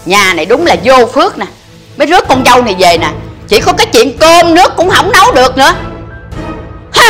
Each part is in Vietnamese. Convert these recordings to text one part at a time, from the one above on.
Nhà này đúng là vô phước nè, mới rước con dâu này về nè. Chỉ có cái chuyện cơm nước cũng không nấu được nữa. Ha!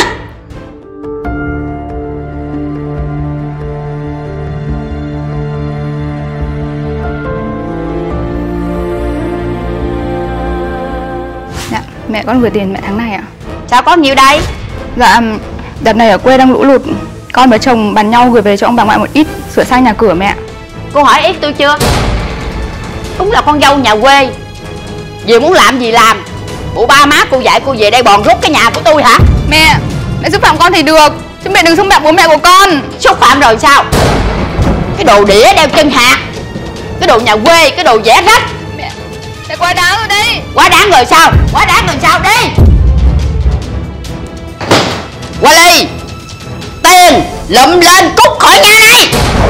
Dạ, mẹ con gửi tiền mẹ tháng này ạ. Sao có nhiều đây? Dạ, đợt này ở quê đang lũ lụt, con với chồng bàn nhau gửi về cho ông bà ngoại một ít sửa sang nhà cửa mẹ. Cô hỏi ý tôi chưa? Đúng là con dâu nhà quê, về muốn làm gì làm. Bộ ba má cô dạy cô về đây bòn rút cái nhà của tôi hả? Mẹ xúc phạm con thì được, chứ mẹ đừng xúc phạm bố mẹ của con. Xúc phạm rồi sao? Cái đồ đĩa đeo chân hạt, cái đồ nhà quê, cái đồ vẽ rách. Mẹ quá đáng rồi đấy. Quá đáng rồi sao? Quá đáng rồi sao? Đi Qua Ly, tiền lụm lên cút khỏi nhà này.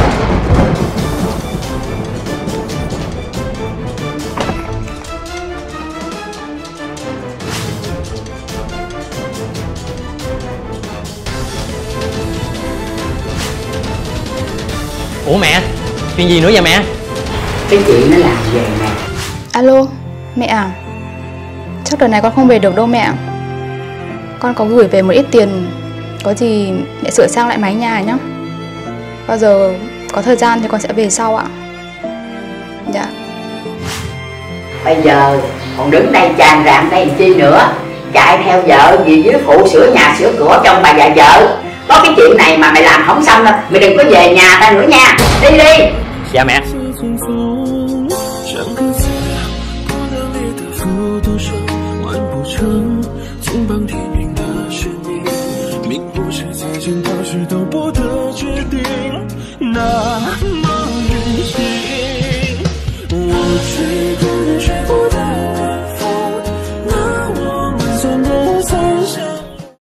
Ủa mẹ, chuyện gì nữa vậy mẹ? Cái chuyện nó làm về nè. Alo, mẹ à? Chắc đợt này con không về được đâu mẹ. Con có gửi về một ít tiền, có gì mẹ sửa sang lại mái nhà nhá. Bao giờ có thời gian thì con sẽ về sau ạ. Dạ. Bây giờ còn đứng đây tràn rạng đây làm chi nữa? Chạy theo vợ vì dưới phụ sửa nhà sửa cửa trong bà già vợ. Có cái chuyện này mà mày làm không xong đâu, mày đừng có về nhà ta nữa nha. Đi đi. Dạ mẹ.